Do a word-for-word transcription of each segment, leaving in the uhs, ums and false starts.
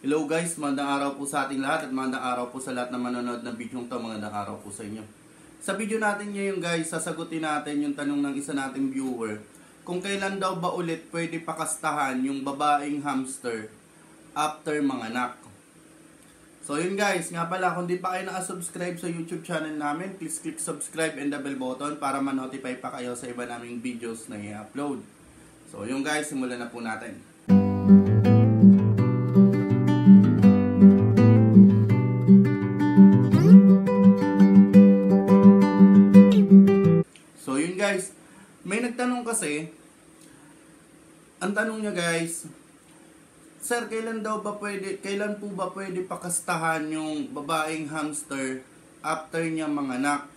Hello guys, magandang araw po sa ating lahat at magandang araw po sa lahat na manonood ng video ito. Magandang araw po sa inyo. Sa video natin ngayon guys, sasagutin natin yung tanong ng isa nating viewer. Kung kailan daw ba ulit pwede pakastahan yung babaeng hamster after manganak. So yun guys, nga pala kung di pa kayo nakasubscribe sa YouTube channel namin, please click subscribe and the bell button para ma-notify pa kayo sa iba naming videos na i-upload. So yun guys, simulan na po natin. So yun guys, may nagtanong kasi, ang tanong niya guys, Sir, kailan daw ba pwede, kailan po ba pwede pakastahan yung babaeng hamster after niya manganak?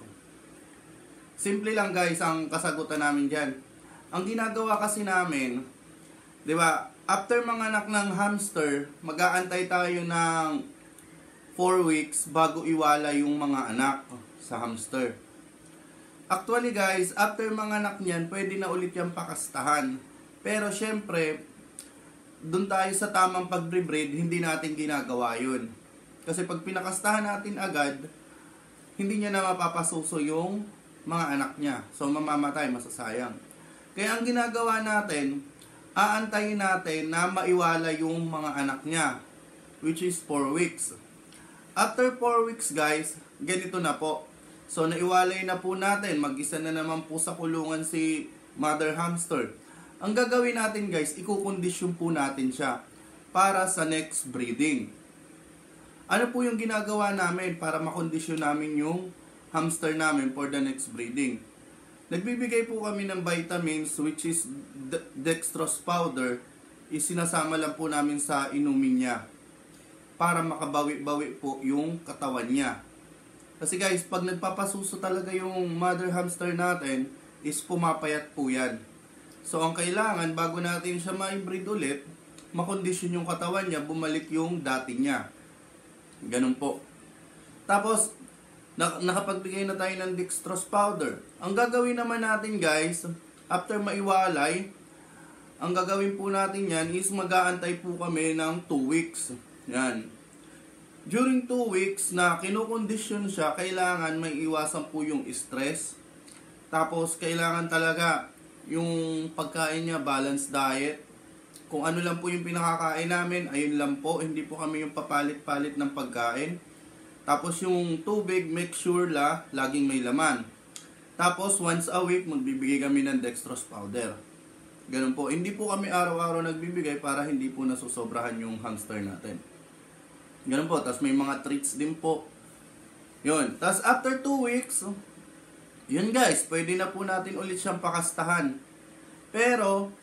Simple lang guys ang kasagutan namin dyan. Ang ginagawa kasi namin, di ba, after manganak ng hamster, mag-aantay tayo ng four weeks bago iwala yung mga anak sa hamster. Actually guys, after manganak niyan, pwede na ulit yung pakastahan. Pero syempre, dun tayo sa tamang pag-breed, hindi natin ginagawa yun. Kasi pag pinakastahan natin agad, hindi niya na mapapasuso yung mga anak niya. So mamamatay, masasayang. Kaya ang ginagawa natin, aantayin natin na maiwala yung mga anak niya, which is four weeks. After four weeks guys, ganito na po. So naiwalay na po natin, mag-isa na naman po sa kulungan si mother hamster. Ang gagawin natin guys, ikukondisyon po natin siya para sa next breeding. Ano po yung ginagawa namin para makondisyon namin yung hamster namin for the next breeding? Nagbibigay po kami ng vitamins, which is dextrose powder, isinasama lang po namin sa inumin niya para makabawi-bawi po yung katawan niya. Kasi guys, pag nagpapasuso talaga yung mother hamster natin, is pumapayat po yan. So ang kailangan, bago natin siya ma-breed ulit, makondisyon yung katawan niya, bumalik yung dati niya. Ganun po. Tapos, nakapagbigay na tayo ng dextrose powder. Ang gagawin naman natin guys, after maiwalay, ang gagawin po natin yan is mag-aantay po kami ng two weeks. Yan. During two weeks na kinukondisyon siya, kailangan may iwasan po yung stress. Tapos kailangan talaga yung pagkain niya, balanced diet. Kung ano lang po yung pinakakain namin, ayun lang po. Hindi po kami yung papalit-palit ng pagkain. Tapos yung tubig, make sure la, laging may laman. Tapos once a week, magbibigay kami ng dextrose powder. Ganun po. Hindi po kami araw-araw nagbibigay para hindi po nasusobrahan yung hamster natin. Ganun po. Tapos may mga treats din po. Yun. Tapos after two weeks, yun guys, pwede na po natin ulit siyang pakastahan. Pero,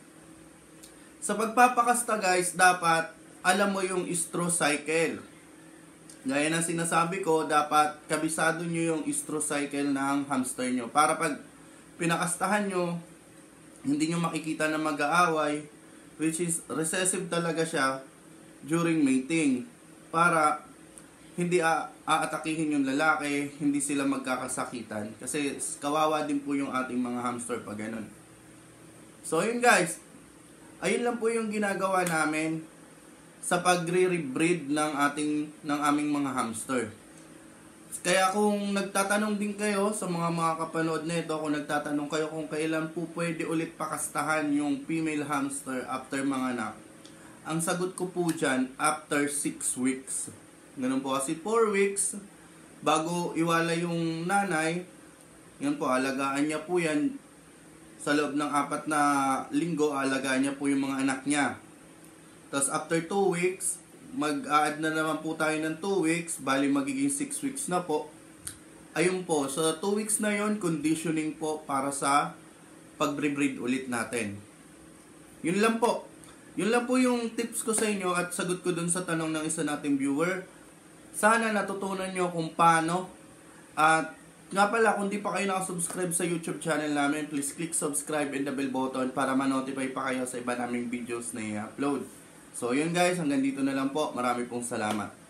sa pagpapakasta guys, dapat alam mo yung estro cycle. Gaya ng sinasabi ko, dapat kabisado nyo yung estro cycle ng hamster nyo. Para pag pinakastahan nyo, hindi nyo makikita na mag-aaway, which is recessive talaga siya during mating. Para hindi aatakihin yung lalaki, hindi sila magkakasakitan. Kasi kawawa din po yung ating mga hamster pag ganun. So yun guys, ayun lang po yung ginagawa namin sa pagre-rebreed ng ating ng aming mga hamster. Kaya kung nagtatanong din kayo sa mga mga kapanood nito, kung nagtatanong kayo kung kailan po pwede ulit pakastahan yung female hamster after manganak, ang sagot ko po dyan, after six weeks. Ganun po kasi four weeks, bago iwala yung nanay, yan po, alagaan niya po yan. Sa loob ng apat na linggo, alagaan niya po yung mga anak niya. Tapos after two weeks, mag-a-add na naman po tayo ng two weeks, bali magiging six weeks na po. Ayun po, so two weeks na yon, conditioning po para sa pag-breed ulit natin. Yun lang po. Yun lang po yung tips ko sa inyo at sagot ko dun sa tanong ng isa nating viewer. Sana natutunan nyo kung paano. At nga pala, kung di pa kayo nakasubscribe sa YouTube channel namin, please click subscribe and the bell button para ma-notify pa kayo sa iba naming videos na i-upload. So yun guys, hanggang dito na lang po. Marami pong salamat.